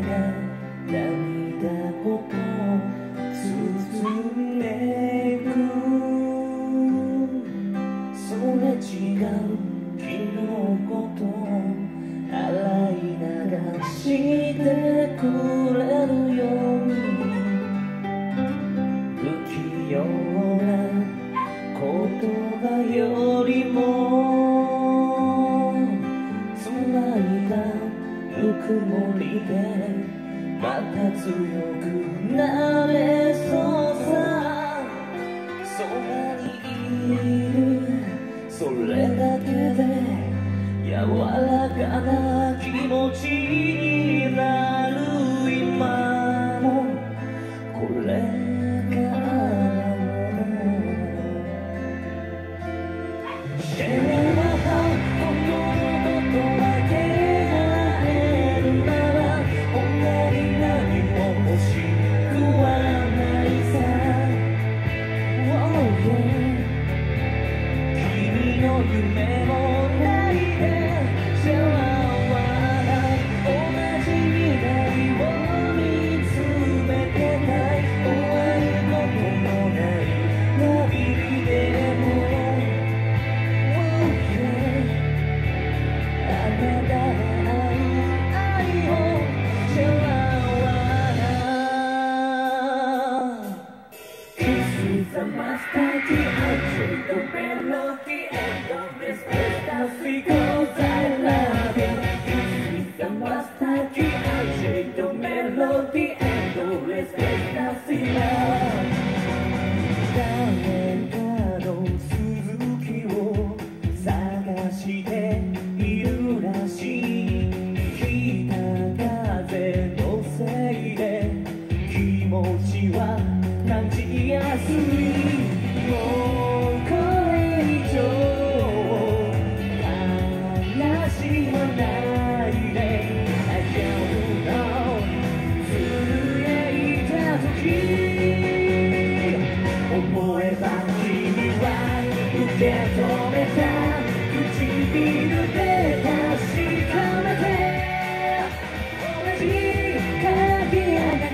涙ほど包んでいく。それ違う昨日こと洗い流してくれるように、不器用な言葉よりも繋いだぬくもりでまた強くなれそうさ。そばにいるそれだけで柔らかな気持ちになる。今もこれからも幸せは本当のことだけが得るなら他に何も欲しくはないさ。Oh yeah、 君の夢もないでシャワーは同じ未来を見つめてたい。終わることのない旅でもThe master key, I take the melody and the despacito, I love you. This is the master key, I take the melody and the despacito. 誰かの続きを探しているらしい。北風のせいで気持ちは感じやすい。もうこれ以上話はないで I don't know。 震えた時思えば君は受け止めた。唇で確かめて同じ鍵穴に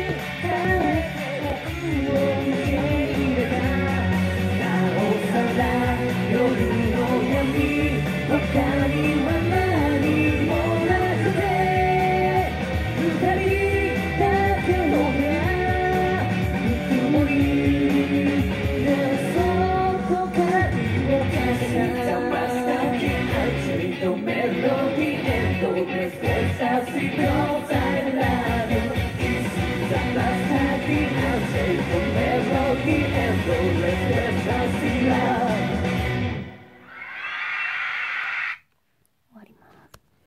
夜の闇他には何もなくて二人だけの部屋ぬくもりでそこから身を貸した。I take the melody and the despacito, I love you. This is the last time I take the melody and the despacito.